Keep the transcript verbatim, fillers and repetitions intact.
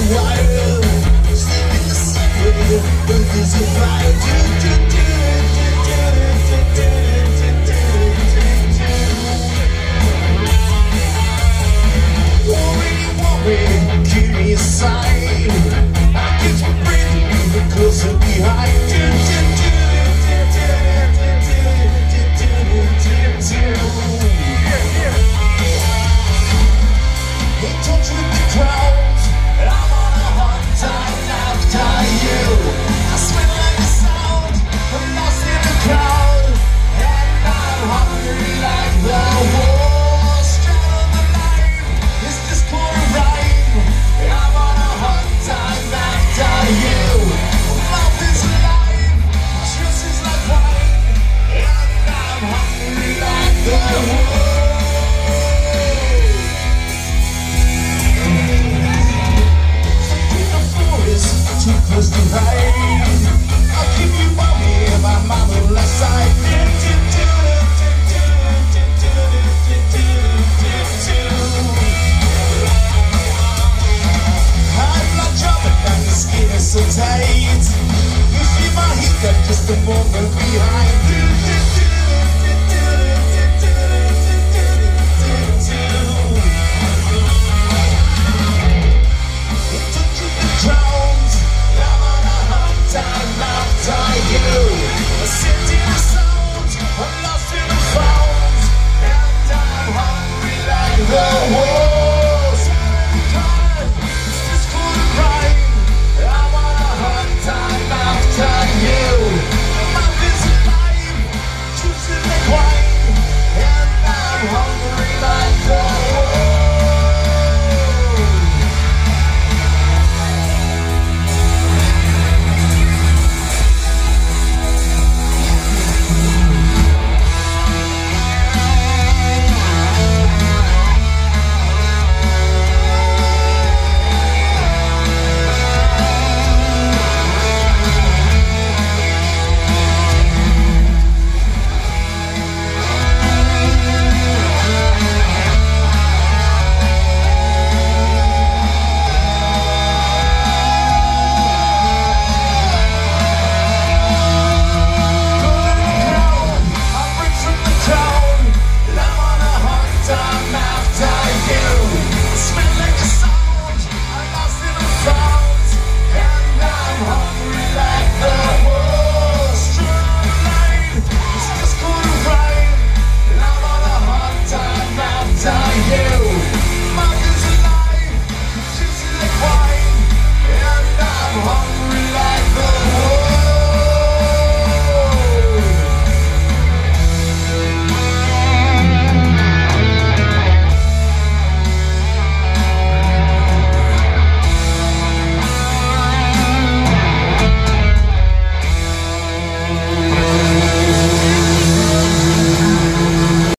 wild. Sleeping the subway, but this is fire. Do, do, do, do, do, do, do, do, do, do. Worry, worry, give me a sign. I get you breathing, moving closer behind. Do, do, do, do, do, do, do, do, do, do. He touched with the crowds, and I'm on a hard time after you. I swim like a sound, I'm lost in the crowd, and I'm hungry like the wolves. Straddle the line, is this quarter rhyme? I'm on a hard time after you. Mouth is alive, juice is like wine, and I'm hungry like the wolves. Too close to hide. I'll keep you on me in my marvelous side. High blood jumping and the skin is so tight. You see my heat up just a moment behind. You